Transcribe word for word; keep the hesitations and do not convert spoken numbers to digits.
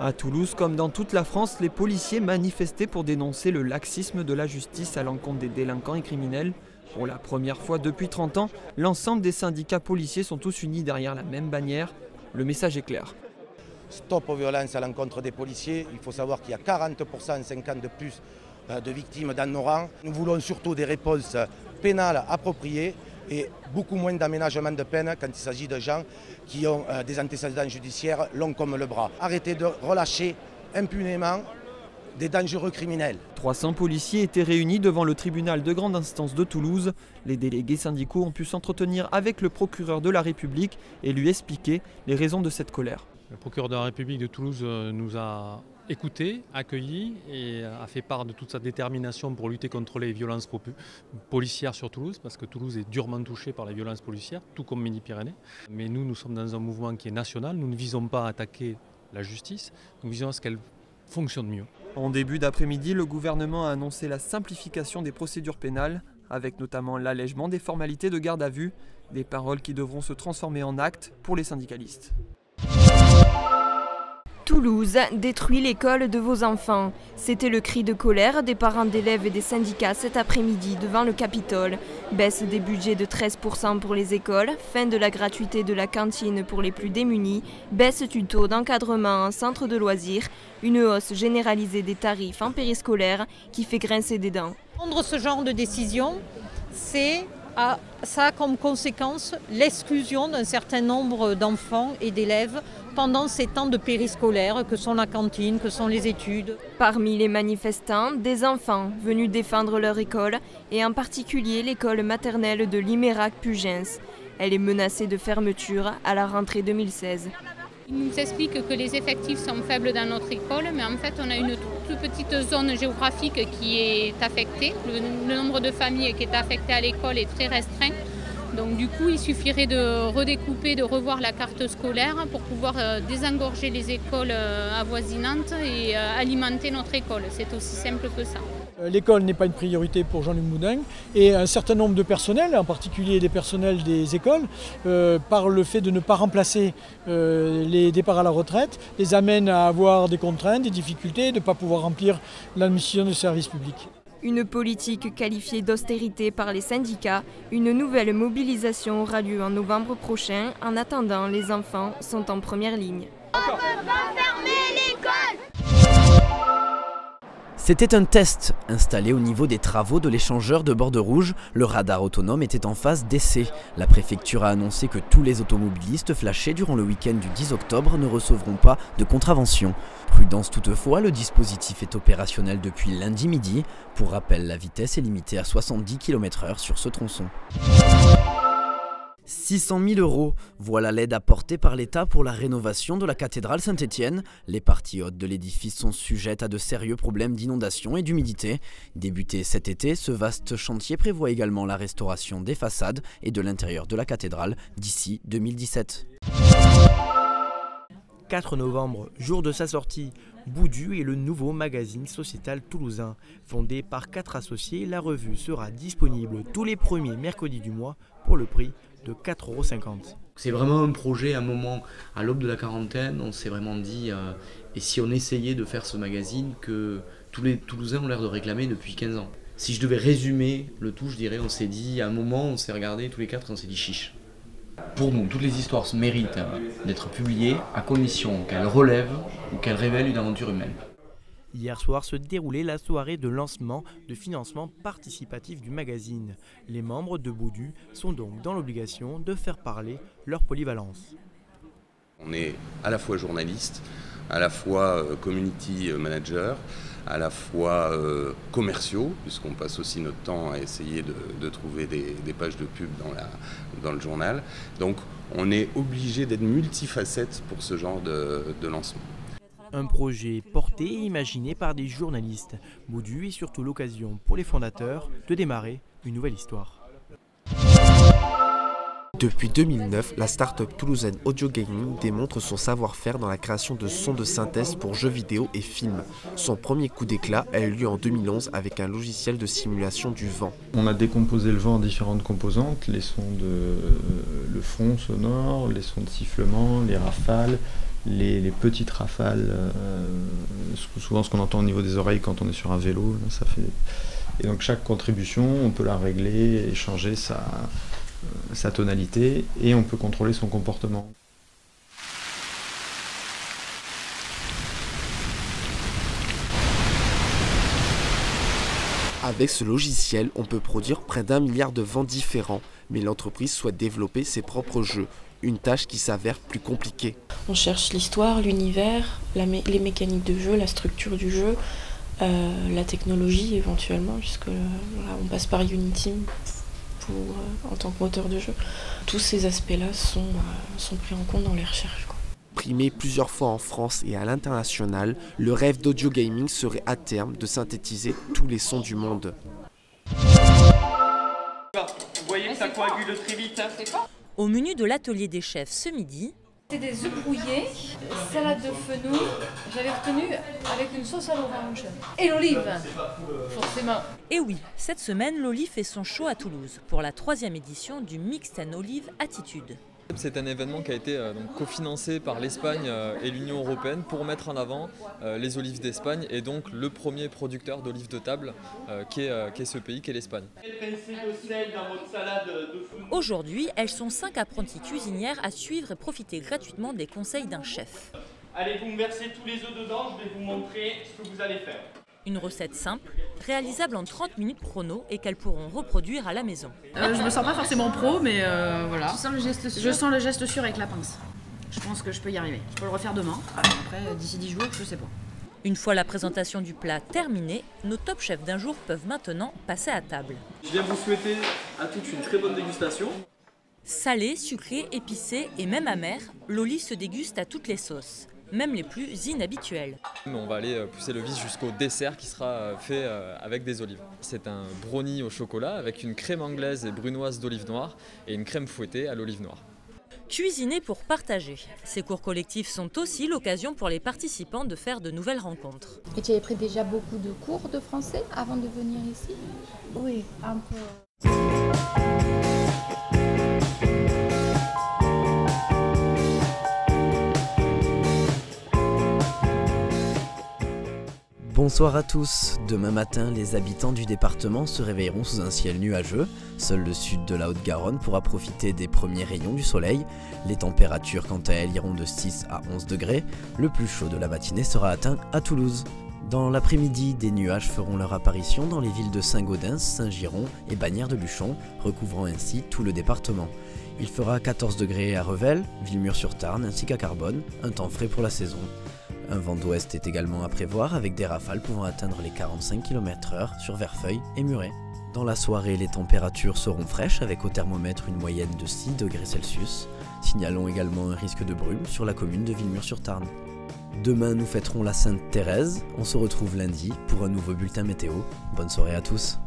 À Toulouse, comme dans toute la France, les policiers manifestaient pour dénoncer le laxisme de la justice à l'encontre des délinquants et criminels. Pour la première fois depuis trente ans, l'ensemble des syndicats policiers sont tous unis derrière la même bannière. Le message est clair. Stop aux violences à l'encontre des policiers. Il faut savoir qu'il y a quarante pour cent en cinq ans de plus de victimes dans nos rangs. Nous voulons surtout des réponses pénales appropriées et beaucoup moins d'aménagement de peine quand il s'agit de gens qui ont des antécédents judiciaires longs comme le bras. Arrêtez de relâcher impunément des dangereux criminels. trois cents policiers étaient réunis devant le tribunal de grande instance de Toulouse. Les délégués syndicaux ont pu s'entretenir avec le procureur de la République et lui expliquer les raisons de cette colère. Le procureur de la République de Toulouse nous a écoutés, accueillis et a fait part de toute sa détermination pour lutter contre les violences policières sur Toulouse, parce que Toulouse est durement touchée par les violences policières, tout comme Midi-Pyrénées. Mais nous, nous sommes dans un mouvement qui est national, nous ne visons pas à attaquer la justice, nous visons à ce qu'elle fonctionne mieux. En début d'après-midi, le gouvernement a annoncé la simplification des procédures pénales, avec notamment l'allègement des formalités de garde à vue, des paroles qui devront se transformer en actes pour les syndicalistes. Toulouse détruit l'école de vos enfants. C'était le cri de colère des parents d'élèves et des syndicats cet après-midi devant le Capitole. Baisse des budgets de treize pour cent pour les écoles, fin de la gratuité de la cantine pour les plus démunis, baisse du taux d'encadrement en centre de loisirs, une hausse généralisée des tarifs en périscolaire qui fait grincer des dents. Prendre ce genre de décision, c'est à, ça a comme conséquence l'exclusion d'un certain nombre d'enfants et d'élèves pendant ces temps de périscolaire que sont la cantine, que sont les études. Parmi les manifestants, des enfants venus défendre leur école et en particulier l'école maternelle de Limérac-Pugens. Elle est menacée de fermeture à la rentrée deux mille seize. Ils nous expliquent que les effectifs sont faibles dans notre école, mais en fait on a une toute petite zone géographique qui est affectée. Le, le nombre de familles qui est affecté à l'école est très restreint. Donc du coup, il suffirait de redécouper, de revoir la carte scolaire pour pouvoir désengorger les écoles avoisinantes et alimenter notre école. C'est aussi simple que ça. L'école n'est pas une priorité pour Jean-Luc Moudin et un certain nombre de personnels, en particulier des personnels des écoles, euh, par le fait de ne pas remplacer euh, les départs à la retraite, les amène à avoir des contraintes, des difficultés, de ne pas pouvoir remplir la mission de service public. Une politique qualifiée d'austérité par les syndicats, une nouvelle mobilisation aura lieu en novembre prochain. En attendant, les enfants sont en première ligne. On ne peut pas fermer l'école! C'était un test installé au niveau des travaux de l'échangeur de Borderouge. Le radar autonome était en phase d'essai. La préfecture a annoncé que tous les automobilistes flashés durant le week-end du dix octobre ne recevront pas de contravention. Prudence toutefois, le dispositif est opérationnel depuis lundi midi. Pour rappel, la vitesse est limitée à soixante-dix kilomètres heure sur ce tronçon. six cent mille euros, voilà l'aide apportée par l'État pour la rénovation de la cathédrale Saint-Étienne. Les parties hautes de l'édifice sont sujettes à de sérieux problèmes d'inondation et d'humidité. Débuté cet été, ce vaste chantier prévoit également la restauration des façades et de l'intérieur de la cathédrale d'ici deux mille dix-sept. quatre novembre, jour de sa sortie, Boudu est le nouveau magazine sociétal toulousain. Fondé par quatre associés, la revue sera disponible tous les premiers mercredis du mois pour le prix de quatre euros cinquante. C'est vraiment un projet, un moment à l'aube de la quarantaine, on s'est vraiment dit, euh, et si on essayait de faire ce magazine que tous les Toulousains ont l'air de réclamer depuis quinze ans. Si je devais résumer le tout, je dirais, on s'est dit, à un moment, on s'est regardé tous les quatre et on s'est dit chiche. Pour nous, toutes les histoires méritent d'être publiées à condition qu'elles relèvent ou qu'elles révèlent une aventure humaine. Hier soir se déroulait la soirée de lancement de financement participatif du magazine. Les membres de Boudu sont donc dans l'obligation de faire parler leur polyvalence. On est à la fois journaliste, à la fois community manager, à la fois euh, commerciaux, puisqu'on passe aussi notre temps à essayer de, de trouver des, des pages de pub dans, la, dans le journal. Donc on est obligé d'être multifacette pour ce genre de, de lancement. Un projet porté et imaginé par des journalistes. Boudu est surtout l'occasion pour les fondateurs de démarrer une nouvelle histoire. Depuis deux mille neuf, la start-up toulousaine Audio Gaming démontre son savoir-faire dans la création de sons de synthèse pour jeux vidéo et films. Son premier coup d'éclat a eu lieu en deux mille onze avec un logiciel de simulation du vent. On a décomposé le vent en différentes composantes, les sons de euh, le fond sonore, les sons de sifflement, les rafales, les, les petites rafales, euh, souvent ce qu'on entend au niveau des oreilles quand on est sur un vélo, ça fait... Et donc chaque contribution, on peut la régler et changer sa, euh, sa tonalité et on peut contrôler son comportement. Avec ce logiciel, on peut produire près d'un milliard de vents différents, mais l'entreprise souhaite développer ses propres jeux, une tâche qui s'avère plus compliquée. On cherche l'histoire, l'univers, mé les mécaniques de jeu, la structure du jeu, euh, la technologie éventuellement, puisque euh, voilà, on passe par Unity pour, euh, en tant que moteur de jeu. Tous ces aspects-là sont, euh, sont pris en compte dans les recherches, quoi. Primé plusieurs fois en France et à l'international, le rêve d'Audio Gaming serait à terme de synthétiser tous les sons du monde. Vous voyez que ça coagule très vite. Au menu de l'atelier des chefs ce midi, c'est des œufs brouillés, salade de fenouil, j'avais retenu avec une sauce à l'orange. Et l'olive, forcément. Et oui, cette semaine, l'Oli fait son show à Toulouse pour la troisième édition du Mixed and Olive Attitude. C'est un événement qui a été euh, donc, cofinancé par l'Espagne euh, et l'Union européenne pour mettre en avant euh, les olives d'Espagne et donc le premier producteur d'olives de table euh, qui, est, euh, qui est ce pays, qui est l'Espagne. Aujourd'hui, elles sont cinq apprenties cuisinières à suivre et profiter gratuitement des conseils d'un chef. Allez, vous me versez tous les œufs dedans, je vais vous montrer ce que vous allez faire. Une recette simple, réalisable en trente minutes chrono et qu'elles pourront reproduire à la maison. Euh, je me sens pas forcément pro, mais euh, voilà. Tu sens le geste sûr? Je sens le geste sûr avec la pince. Je pense que je peux y arriver. Je peux le refaire demain. Après, d'ici dix jours, je sais pas. Une fois la présentation du plat terminée, nos top chefs d'un jour peuvent maintenant passer à table. Je viens vous souhaiter à toutes une très bonne dégustation. Salé, sucré, épicé et même amer, l'Oli se déguste à toutes les sauces, même les plus inhabituelles. On va aller pousser le vice jusqu'au dessert qui sera fait avec des olives. C'est un brownie au chocolat avec une crème anglaise et brunoise d'olive noire et une crème fouettée à l'olive noire. Cuisiner pour partager. Ces cours collectifs sont aussi l'occasion pour les participants de faire de nouvelles rencontres. Et tu avais pris déjà beaucoup de cours de français avant de venir ici? Oui, un peu. Bonsoir à tous. Demain matin, les habitants du département se réveilleront sous un ciel nuageux. Seul le sud de la Haute-Garonne pourra profiter des premiers rayons du soleil. Les températures, quant à elles, iront de six à onze degrés. Le plus chaud de la matinée sera atteint à Toulouse. Dans l'après-midi, des nuages feront leur apparition dans les villes de Saint-Gaudens, Saint-Giron et Bagnères-de-Luchon, recouvrant ainsi tout le département. Il fera quatorze degrés à Revel, Villemur-sur-Tarn ainsi qu'à Carbone, un temps frais pour la saison. Un vent d'ouest est également à prévoir avec des rafales pouvant atteindre les quarante-cinq kilomètres heure sur Verfeil et Muret. Dans la soirée, les températures seront fraîches avec au thermomètre une moyenne de six degrés Celsius. Signalons également un risque de brume sur la commune de Villemur-sur-Tarn. Demain, nous fêterons la Sainte Thérèse. On se retrouve lundi pour un nouveau bulletin météo. Bonne soirée à tous.